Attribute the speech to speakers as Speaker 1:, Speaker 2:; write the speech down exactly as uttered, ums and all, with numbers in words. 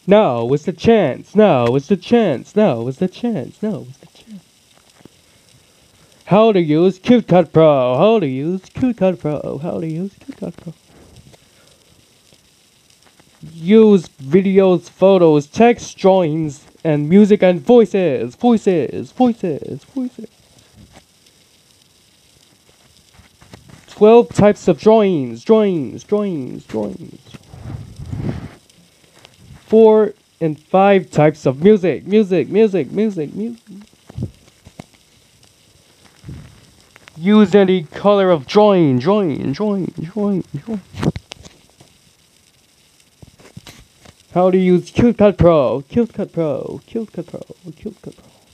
Speaker 1: Now is the chance. Now is the chance. Now is the chance. Now is the chance. How to use CuteCut Pro. How to use CuteCut Pro. How to use CuteCut Pro. Use videos, photos, text, drawings, and music and voices. Voices. Voices. Voices. twelve types of drawings. Drawings. Drawings. Drawings. Four and five types of music. Music. Music. Music. Music. Use any color of drawing. Drawing. Drawing. Drawing. Drawing. How to use CuteCut Pro. CuteCut Pro. CuteCut Pro. CuteCut Pro.